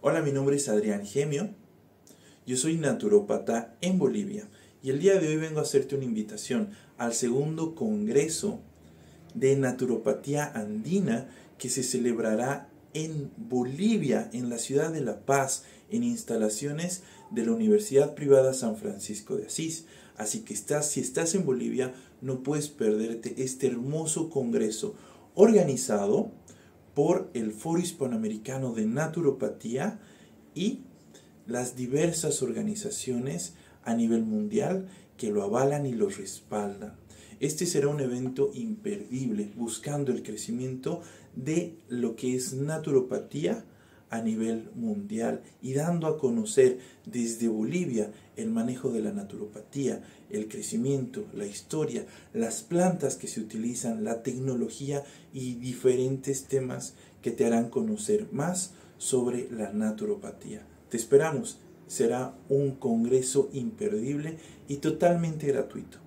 Hola, mi nombre es Adrián Gemio, yo soy naturópata en Bolivia y el día de hoy vengo a hacerte una invitación al segundo congreso de naturopatía andina que se celebrará en Bolivia, en la ciudad de La Paz, en instalaciones de la Universidad Privada San Francisco de Asís. Así que si estás en Bolivia, no puedes perderte este hermoso congreso organizado por el Foro Hispanoamericano de Naturopatía y las diversas organizaciones a nivel mundial que lo avalan y lo respaldan. Este será un evento imperdible, buscando el crecimiento de lo que es naturopatía a nivel mundial y dando a conocer desde Bolivia el manejo de la naturopatía, el crecimiento, la historia, las plantas que se utilizan, la tecnología y diferentes temas que te harán conocer más sobre la naturopatía. Te esperamos, será un congreso imperdible y totalmente gratuito.